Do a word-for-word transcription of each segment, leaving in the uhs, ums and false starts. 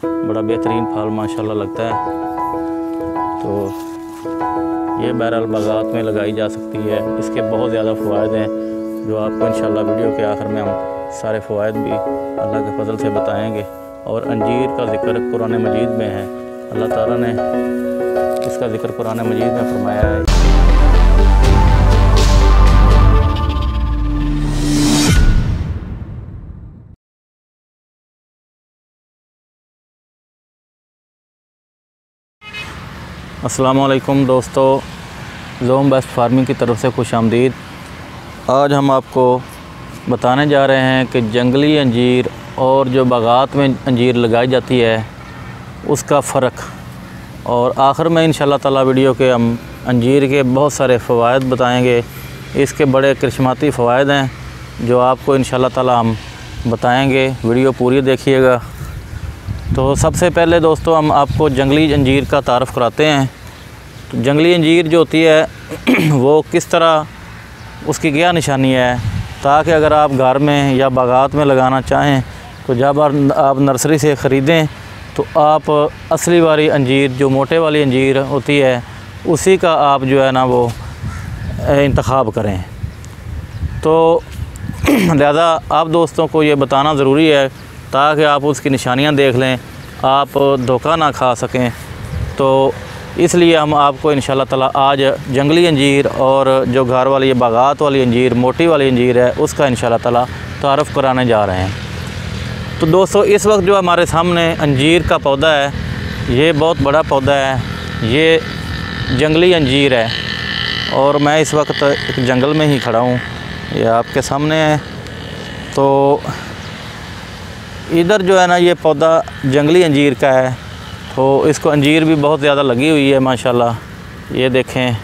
बड़ा बेहतरीन फल माशाल्लाह लगता है। तो ये बहरहाल बागात में लगाई जा सकती है। इसके बहुत ज़्यादा फ़वाइद हैं जो आपको इंशाल्लाह वीडियो के आखिर में हम सारे फ़वाइद भी अल्लाह के फजल से बताएंगे। और अंजीर का ज़िक्र कुरान मजीद में है, अल्लाह ताला ने इसका ज़िक्र कुरान मजीद में फरमाया है। अस्सलाम वालेकुम दोस्तों, ज़ोम बेस्ट फार्मिंग की तरफ से खुश आमदीद। आज हम आपको बताने जा रहे हैं कि जंगली अंजीर और जो बागात में अंजीर लगाई जाती है उसका फ़र्क, और आखिर में इंशाल्लाह ताला वीडियो के हम अंजीर के बहुत सारे फ़वाइद बताएंगे। इसके बड़े करिश्माती फ़वाइद हैं जो आपको इंशाल्लाह ताला हम बताएंगे। वीडियो पूरी देखिएगा। तो सबसे पहले दोस्तों हम आपको जंगली अंजीर का तारफ़ कराते हैं। तो जंगली अंजीर जो होती है वो किस तरह, उसकी क्या निशानी है, ताकि अगर आप घर में या बागात में लगाना चाहें तो जब आप नर्सरी से ख़रीदें तो आप असली वाली अंजीर, जो मोटे वाली अंजीर होती है, उसी का आप जो है ना वो इंतखाब करें। तो लिहाजा आप दोस्तों को ये बताना ज़रूरी है ताकि आप उसकी निशानियां देख लें, आप धोखा ना खा सकें। तो इसलिए हम आपको इंशाल्लाह ताला आज जंगली अंजीर और जो घर वाली बागात वाली अंजीर, मोटी वाली अंजीर है, उसका इंशाल्लाह ताला तारफ़ कराने जा रहे हैं। तो दोस्तों इस वक्त जो हमारे सामने अंजीर का पौधा है, ये बहुत बड़ा पौधा है, ये जंगली अंजीर है और मैं इस वक्त एक जंगल में ही खड़ा हूँ, ये आपके सामने है। तो इधर जो है ना ये पौधा जंगली अंजीर का है, तो इसको अंजीर भी बहुत ज़्यादा लगी हुई है माशाल्लाह। ये देखें,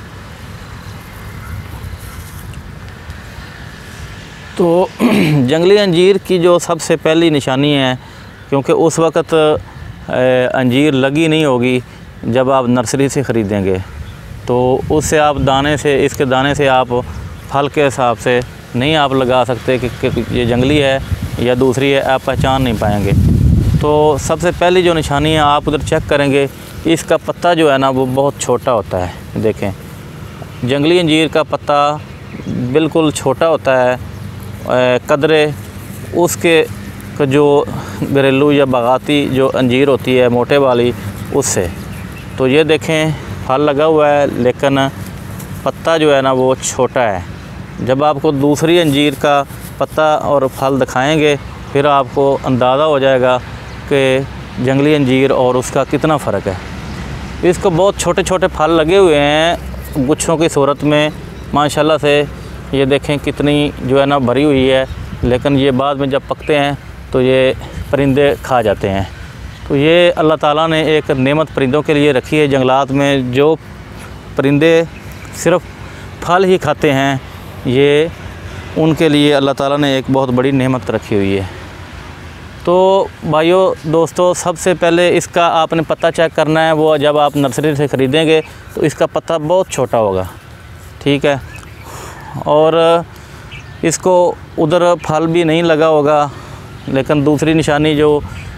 तो जंगली अंजीर की जो सबसे पहली निशानी है, क्योंकि उस वक़्त अंजीर लगी नहीं होगी जब आप नर्सरी से ख़रीदेंगे, तो उससे आप दाने से, इसके दाने से आप फल के हिसाब से नहीं आप लगा सकते कि, कि ये जंगली है या दूसरी है, आप पहचान नहीं पाएंगे। तो सबसे पहली जो निशानी है, आप उधर चेक करेंगे, इसका पत्ता जो है ना वो बहुत छोटा होता है। देखें, जंगली अंजीर का पत्ता बिल्कुल छोटा होता है, कदरे उसके जो घरेलू या बागाती जो अंजीर होती है मोटे वाली, उससे। तो ये देखें, फल लगा हुआ है लेकिन पत्ता जो है ना वो छोटा है। जब आपको दूसरी अंजीर का पत्ता और फल दिखाएंगे फिर आपको अंदाज़ा हो जाएगा कि जंगली अंजीर और उसका कितना फ़र्क है। इसको बहुत छोटे छोटे फल लगे हुए हैं गुच्छों की सूरत में माशाल्लाह से। ये देखें कितनी जो है ना भरी हुई है, लेकिन ये बाद में जब पकते हैं तो ये परिंदे खा जाते हैं। तो ये अल्लाह ताला ने एक नेमत परिंदों के लिए रखी है। जंगलात में जो परिंदे सिर्फ़ फल ही खाते हैं, ये उनके लिए अल्लाह ताला ने एक बहुत बड़ी नेमत रखी हुई है। तो भाइयों दोस्तों, सबसे पहले इसका आपने पत्ता चेक करना है। वो जब आप नर्सरी से ख़रीदेंगे तो इसका पत्ता बहुत छोटा होगा, ठीक है, और इसको उधर फल भी नहीं लगा होगा। लेकिन दूसरी निशानी जो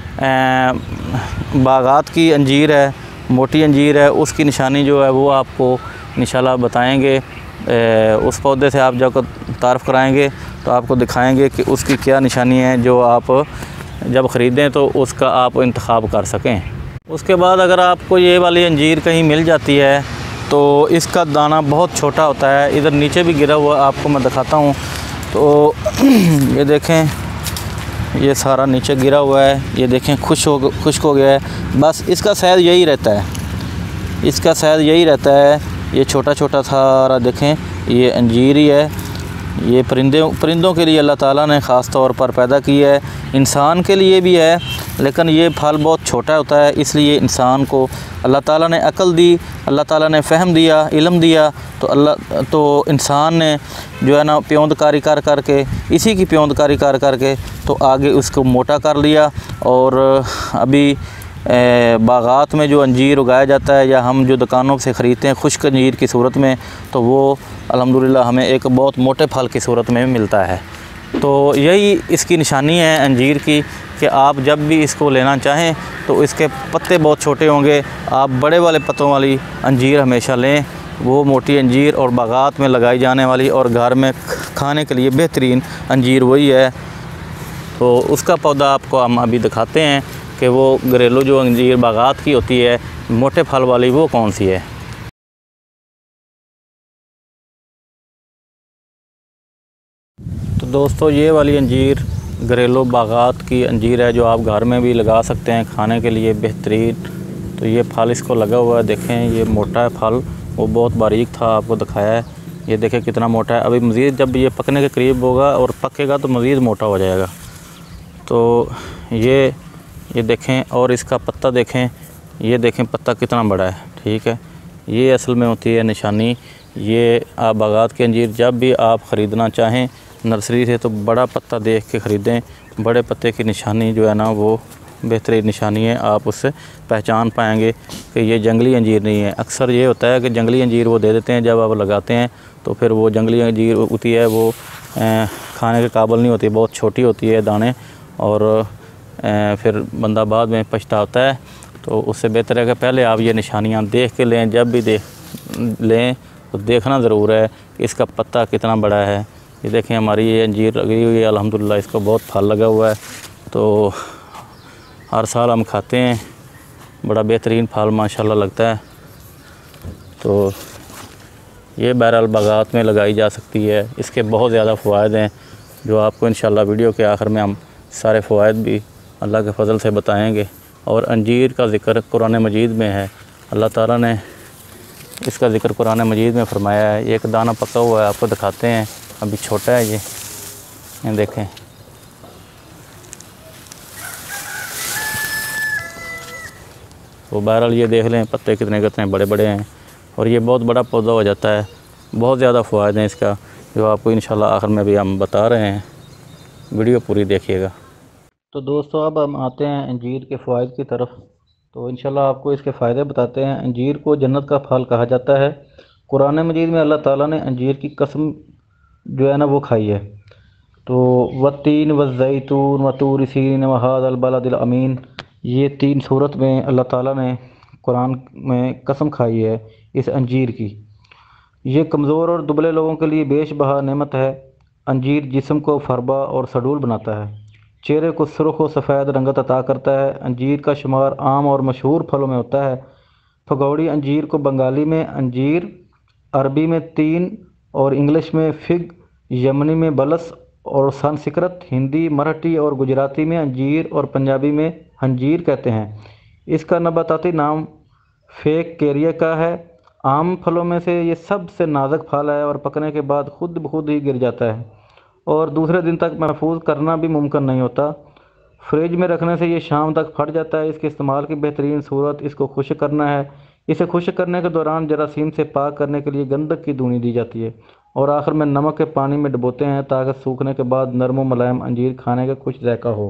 बागात की अंजीर है, मोटी अंजीर है, उसकी निशानी जो है वो आपको इंशाल्लाह बताएंगे। उस पौधे से आप जब तारफ़ कराएंगे तो आपको दिखाएंगे कि उसकी क्या निशानी है, जो आप जब ख़रीदें तो उसका आप इंतखाब कर सकें। उसके बाद अगर आपको ये वाली अंजीर कहीं मिल जाती है तो इसका दाना बहुत छोटा होता है। इधर नीचे भी गिरा हुआ आपको मैं दिखाता हूँ। तो ये देखें, ये सारा नीचे गिरा हुआ है, ये देखें खुश हो खुश्क हो गया है। बस इसका शायद यही रहता है, इसका शायद यही रहता है। ये छोटा छोटा सारा देखें, ये अंजीर ही है। ये परिंदे परिंदों के लिए अल्लाह ताला ने ख़ास तौर पर पैदा की है, इंसान के लिए भी है, लेकिन ये फल बहुत छोटा होता है। इसलिए इंसान को अल्लाह ताला ने अक़ल दी, अल्लाह ताला ने फ़हम दिया, इल्म दिया, तो अल्लाह तो इंसान ने जो है ना प्योंदकारी कर कर के, इसी की प्योंदकारी कर कर के तो आगे उसको मोटा कर लिया। और अभी बागात में जो अंजीर उगाया जाता है या हम जो दुकानों से ख़रीदते हैं खुश्क अंजीर की सूरत में, तो वो अल्हम्दुलिल्लाह हमें एक बहुत मोटे फल की सूरत में मिलता है। तो यही इसकी निशानी है अंजीर की कि आप जब भी इसको लेना चाहें तो इसके पत्ते बहुत छोटे होंगे। आप बड़े वाले पत्तों वाली अंजीर हमेशा लें, वो मोटी अंजीर और बागात में लगाई जाने वाली और घर में खाने के लिए बेहतरीन अंजीर वही है। तो उसका पौधा आपको हम अभी दिखाते हैं कि वो घरेलू जो अंजीर बागात की होती है मोटे फल वाली, वो कौन सी है। तो दोस्तों ये वाली अंजीर घरेलू बागात की अंजीर है, जो आप घर में भी लगा सकते हैं खाने के लिए बेहतरीन। तो ये फल इसको लगा हुआ है, देखें ये मोटा है फल, वो बहुत बारीक था, आपको दिखाया है। ये देखें कितना मोटा है। अभी मज़ीद जब ये पकने के करीब होगा और पकेगा तो मज़ीद मोटा हो जाएगा। तो ये ये देखें, और इसका पत्ता देखें, ये देखें पत्ता कितना बड़ा है। ठीक है, ये असल में होती है निशानी। ये आप बागात की अंजीर जब भी आप ख़रीदना चाहें नर्सरी से तो बड़ा पत्ता देख के ख़रीदें। बड़े पत्ते की निशानी जो है ना वो बेहतरीन निशानी है, आप उससे पहचान पाएंगे कि ये जंगली अंजीर नहीं है। अक्सर ये होता है कि जंगली अंजीर वो दे देते हैं, जब आप लगाते हैं तो फिर वो जंगली अंजीर होती है वो ए, खाने के काबिल नहीं होती, बहुत छोटी होती है दाने, और ए, फिर बंदा बाद में पछताता है। तो उससे बेहतर है कि पहले आप ये निशानियाँ देख के लें। जब भी देख लें तो देखना ज़रूर है कि इसका पत्ता कितना बड़ा है। ये देखें हमारी ये अंजीर लगी हुई है, अल्हम्दुलिल्लाह इसको बहुत फल लगा हुआ है। तो हर साल हम खाते हैं, बड़ा बेहतरीन फल माशाल्लाह लगता है। तो ये बहरहाल बागात में लगाई जा सकती है। इसके बहुत ज़्यादा फ़वाइद हैं जो आपको इंशाल्लाह वीडियो के आखिर में हम सारे फ़वाइद भी अल्लाह के फ़ज़ल से बताएंगे। और अंजीर का ज़िक्र कुरान मजीद में है, अल्लाह ताला ने इसका ज़िक्र कुरान मजीद में फ़रमाया है। एक दाना पका हुआ है, आपको दिखाते हैं, अभी छोटा है ये, ये देखें। तो बहरहाल ये देख लें पत्ते कितने कितने बड़े बड़े हैं, और ये बहुत बड़ा पौधा हो जाता है। बहुत ज़्यादा फ़वाइद हैं इसका, जो आपको इंशाल्लाह आखिर में भी हम बता रहे हैं। वीडियो पूरी देखिएगा। तो दोस्तों अब हम आते हैं अंजीर के फ़वाइद की तरफ। तो इंशाल्लाह आपको इसके फ़ायदे बताते हैं। अंजीर को जन्नत का फल कहा जाता है। कुरान मजीद में अल्लाह ताला ने अंजीर की कसम जो है ना वो खाई है। तो वत्तीन वज़ैतून वतूर सीन वहादल बलदिल अमीन, ये तीन सूरत में अल्लाह ताला ने कुरान में कसम खाई है इस अंजीर की। ये कमज़ोर और दुबले लोगों के लिए बेशबहा नेमत है। अंजीर जिस्म को फरबा और सडूल बनाता है, चेहरे को सुर्ख और सफ़ेद रंगत अता करता है। अंजीर का शुमार आम और मशहूर फलों में होता है। फगौड़ी अंजीर को बंगाली में अंजीर, अरबी में तीन और इंग्लिश में फिग, यमनी में बलस और संस्कृत, हिंदी, मराठी और गुजराती में अंजीर और पंजाबी में हंजीर कहते हैं। इसका नबाताती नाम फेक केरिया का है। आम फलों में से ये सबसे नाजुक फल है और पकने के बाद खुद ब खुद ही गिर जाता है और दूसरे दिन तक महफूज करना भी मुमकिन नहीं होता। फ्रिज में रखने से ये शाम तक फट जाता है। इसके इस्तेमाल की बेहतरीन सूरत इसको खुश्क करना है। इसे खुश्क करने के दौरान जरासीम से पाक करने के लिए गंधक की धुनी दी जाती है और आखिर में नमक के पानी में डुबोते हैं ताकि सूखने के बाद नरम व मुलायम अंजीर खाने का खुश जायका हो।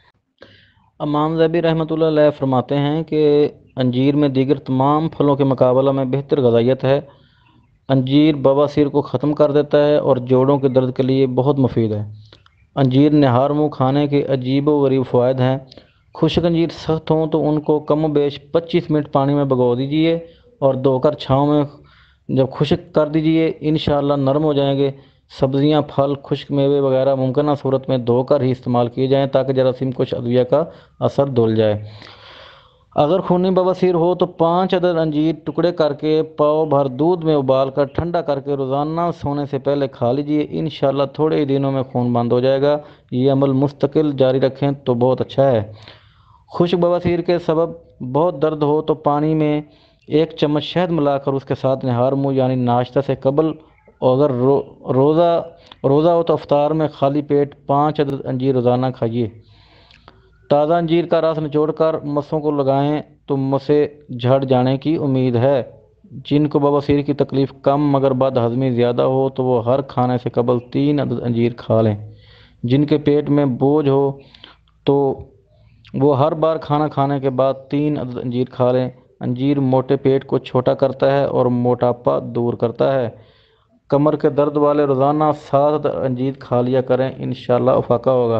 इमाम ज़हबी रहमतुल्लाह अलैह फरमाते हैं कि अंजीर में दीगर तमाम फलों के मुकाबला में बेहतर ग़िज़ाइयत है। अंजीर बवासीर को ख़त्म कर देता है और जोड़ों के दर्द के लिए बहुत मुफीद है। अंजीर निहार मुँह खाने के अजीब व गरीब फ़वाइद हैं। खुश्क अंजीर सख्त हों तो उनको कम बेश पच्चीस मिनट पानी में भिगो दीजिए और धोकर छाँव में जब खुश्क कर दीजिए, इंशाअल्लाह नरम हो जाएंगे। सब्ज़ियाँ, फल, खुश्क मेवे वगैरह मुमकिन सूरत में धोकर ही इस्तेमाल किए जाएँ ताकि जरासीम कुछ अद्विया का असर धुल जाए। अगर खूनी बवासीर हो तो पाँच अदद अंजीर टुकड़े करके पाव भर दूध में उबाल कर ठंडा करके रोज़ाना सोने से पहले खा लीजिए। इंशाअल्लाह थोड़े ही दिनों में खून बंद हो जाएगा। ये अमल मुस्तकिल जारी रखें तो बहुत अच्छा है। खुश्क बवासीर के सबब बहुत दर्द हो तो पानी में एक चम्मच शहद मिलाकर उसके साथ निहार मुँह यानी नाश्ता से कबल, अगर रो, रोज़ा रोज़ा हो तो अफ्तार में खाली पेट पाँच अदद अंजीर रोज़ाना खाइए। ताज़ा अंजीर का रस निचोड़कर मसों को लगाएं तो मसे झड़ जाने की उम्मीद है। जिनको बवासीर की तकलीफ़ कम मगर बद हज़मी ज़्यादा हो तो वो हर खाने से कबल तीन अदद अंजीर खा लें। जिनके पेट में बोझ हो तो वो हर बार खाना खाने के बाद तीन अदद अंजीर खा लें। अंजीर मोटे पेट को छोटा करता है और मोटापा दूर करता है। कमर के दर्द वाले रोज़ाना सात अंजीर खा लिया करें, इंशाअल्लाह उफाका होगा।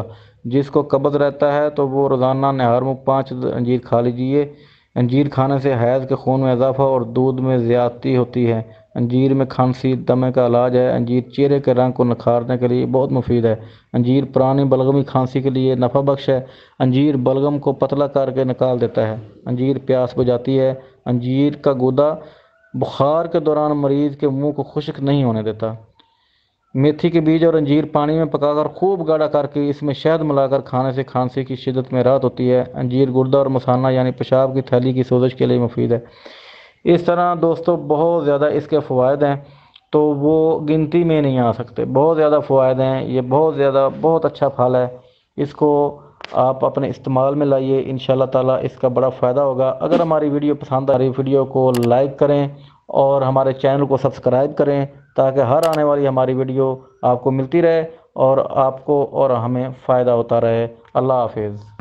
जिसको कब्ज़ रहता है तो वो रोज़ाना नहर मुँह पाँच अंजीर खा लीजिए। अंजीर खाने से हैज़ के खून में इजाफा और दूध में ज़्यादती होती है। अंजीर में खांसी दमे का इलाज है। अंजीर चेहरे के रंग को निखारने के लिए बहुत मुफीद है। अंजीर पुरानी बलगमी खांसी के लिए नफ़ा बख्श है। अंजीर बलगम को पतला करके निकाल देता है। अंजीर प्यास बुझाती है। अंजीर का गूदा बुखार के दौरान मरीज़ के मुंह को खुश्क नहीं होने देता। मेथी के बीज और अंजीर पानी में पकाकर खूब गाढ़ा करके इसमें शहद मिलाकर खाने से खांसी की शिद्दत में राहत होती है। अंजीर गुर्दा और मसाना यानी पेशाब की थैली की सोजिश के लिए मुफीद है। इस तरह दोस्तों बहुत ज़्यादा इसके फ़वाद हैं, तो वो गिनती में नहीं आ सकते। बहुत ज़्यादा फ़वाद हैं, ये बहुत ज़्यादा बहुत अच्छा फल है। इसको आप अपने इस्तेमाल में लाइए, इंशाल्लाह ताला इसका बड़ा फ़ायदा होगा। अगर हमारी वीडियो पसंद आ रही वीडियो को लाइक करें और हमारे चैनल को सब्सक्राइब करें, ताकि हर आने वाली हमारी वीडियो आपको मिलती रहे और आपको और हमें फ़ायदा होता रहे। अल्लाह हाफिज़।